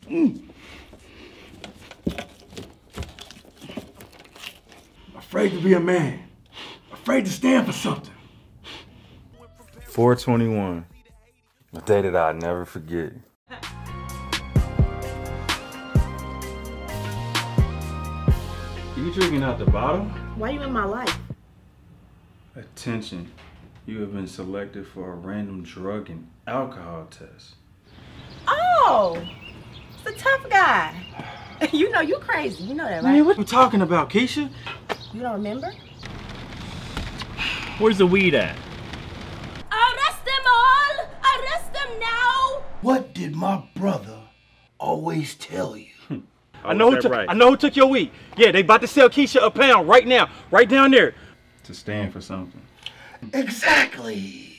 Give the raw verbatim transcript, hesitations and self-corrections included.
Mm. Afraid to be a man. Afraid to stand for something. four twenty-one. A day that I'll never forget. You drinking out the bottle? Why you in my life? Attention. You have been selected for a random drug and alcohol test. Oh, it's a tough guy. You know you crazy. You know that, right? Man, what you talking about, Keisha? You don't remember? Where's the weed at? Arrest them all! Arrest them now! What did my brother always tell you? I know who took. Right? I know who took your weed. Yeah, they about to sell Keisha a pound right now, right down there. To stand for something. Exactly.